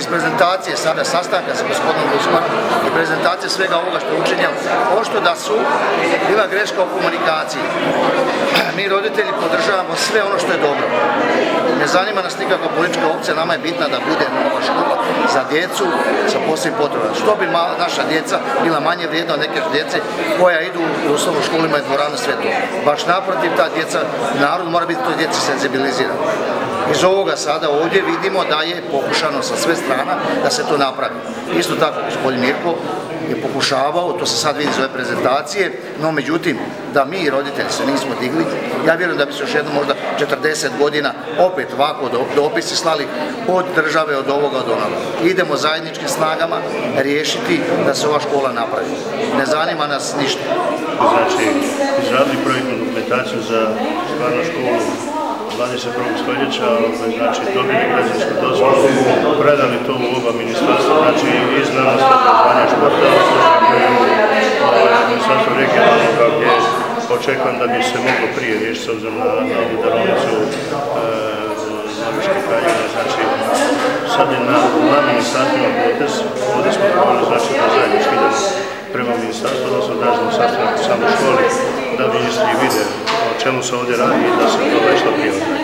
iz prezentacije sada sastanka sa gospodinom Guzmanom i prezentacije svega ovoga što je učinjeno, ošto da su bila greška u komunikaciji. Mi roditelji podržavamo sve ono što je dobro. Ne zanima nas nikakva politička opcija, nama je bitna da bude nova škola za djecu sa posebnim potrebama. Što bi naša djeca bila manje vrijedna od neke djece koja idu u osnovnu školu, imaju dvoranu, sve to. Baš naprotiv, ta djeca, narod mora biti toj djeci senzibiliziran. Iz ovoga sada ovdje vidimo da je pokušano sa sve strana da se to napravi. Isto tako, gospodin Mirko je pokušavao, to se sad vidi iz ove prezentacije, no međutim, da mi roditelji se nismo digli, ja vjerujem da bi se još jedno možda 40 godina opet ovako dopisi slali od države, od ovoga, od onoga. Idemo zajedničkim snagama riješiti da se ova škola napravi. Ne zanima nas ništa. Znači, izradili projektnu dokumentaciju za stvarnu školu 21. stoljeća, znači dobili građevinsku dozvolu, predali to u oba ministarstva, znači i znanost, obrazovanja, športa, ministarstvo regionalnog, gdje očekujem da bi se moglo prije riješiti s obzirom na ovu darovnicu Norveške kraljevine. Znači, sad je na ministarstvima potez, ovdje smo probali znači da zajednički idemo prema ministarstvu, odnosno održimo sastanak u samoj školi, da ministri vide o čemu se ovdje radi i da se to već što prije odredi.